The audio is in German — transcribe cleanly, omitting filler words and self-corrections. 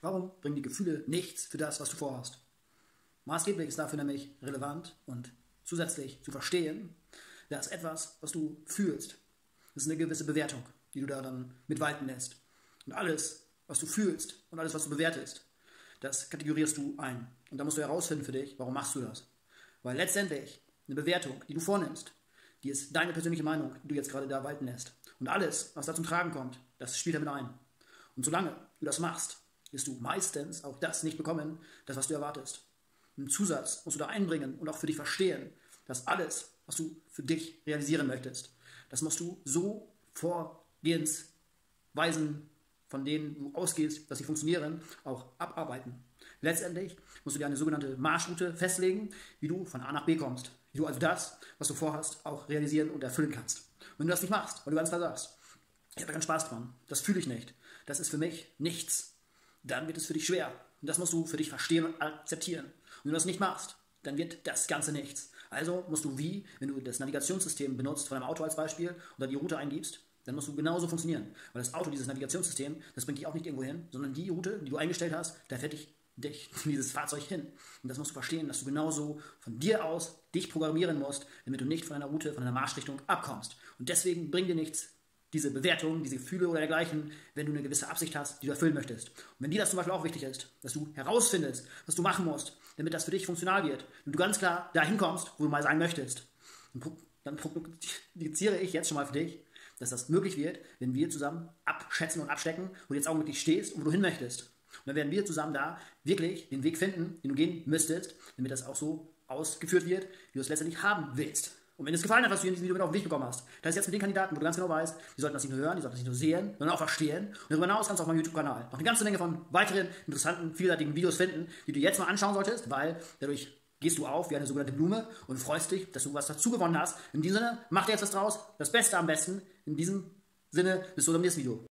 Warum bringen die Gefühle nichts für das, was du vorhast? Maßgeblich ist dafür nämlich relevant und zusätzlich zu verstehen, dass etwas, was du fühlst, das ist eine gewisse Bewertung, die du da dann mit walten lässt. Und alles, was du fühlst und alles, was du bewertest, das kategorierst du ein. Und da musst du herausfinden für dich, warum machst du das? Weil letztendlich eine Bewertung, die du vornimmst, die ist deine persönliche Meinung, die du jetzt gerade da walten lässt. Und alles, was da zum Tragen kommt, das spielt damit ein. Und solange du das machst, wirst du meistens auch das nicht bekommen, das, was du erwartest. Einen Zusatz musst du da einbringen und auch für dich verstehen, dass alles, was du für dich realisieren möchtest, das musst du so Vorgehensweisen, von denen du ausgehst, dass sie funktionieren, auch abarbeiten. Letztendlich musst du dir eine sogenannte Marschroute festlegen, wie du von A nach B kommst. Wie du also das, was du vorhast, auch realisieren und erfüllen kannst. Und wenn du das nicht machst, weil du ganz klar sagst, ich habe da keinen Spaß dran, das fühle ich nicht, das ist für mich nichts, dann wird es für dich schwer. Und das musst du für dich verstehen und akzeptieren. Und wenn du das nicht machst, dann wird das Ganze nichts. Also musst du wenn du das Navigationssystem benutzt, von einem Auto als Beispiel, oder die Route eingibst, dann musst du genauso funktionieren. Weil das Auto, dieses Navigationssystem, das bringt dich auch nicht irgendwo hin, sondern die Route, die du eingestellt hast, da fährt dich dieses Fahrzeug hin. Und das musst du verstehen, dass du genauso von dir aus dich programmieren musst, damit du nicht von deiner Route, von deiner Marschrichtung abkommst. Und deswegen bringt dir nichts diese Bewertung, diese Gefühle oder dergleichen, wenn du eine gewisse Absicht hast, die du erfüllen möchtest. Und wenn dir das zum Beispiel auch wichtig ist, dass du herausfindest, was du machen musst, damit das für dich funktional wird und du ganz klar dahin kommst, wo du mal sein möchtest, dann prognostiziere ich jetzt schon mal für dich, dass das möglich wird, wenn wir zusammen abschätzen und abstecken, wo du jetzt augenblicklich stehst und wo du hin möchtest. Und dann werden wir zusammen da wirklich den Weg finden, den du gehen müsstest, damit das auch so ausgeführt wird, wie du es letztendlich haben willst. Und wenn es gefallen hat, was du in diesem Video mit auf den Weg bekommen hast, das ist jetzt mit den Kandidaten, wo du ganz genau weißt, die sollten das nicht nur hören, die sollten das nicht nur sehen, sondern auch verstehen. Und darüber hinaus kannst du auf meinem YouTube-Kanal noch eine ganze Menge von weiteren interessanten, vielseitigen Videos finden, die du jetzt mal anschauen solltest, weil dadurch gehst du auf wie eine sogenannte Blume und freust dich, dass du was dazu gewonnen hast. In diesem Sinne, mach dir jetzt was draus, das Beste am besten. In diesem Sinne, bis zum nächsten Video.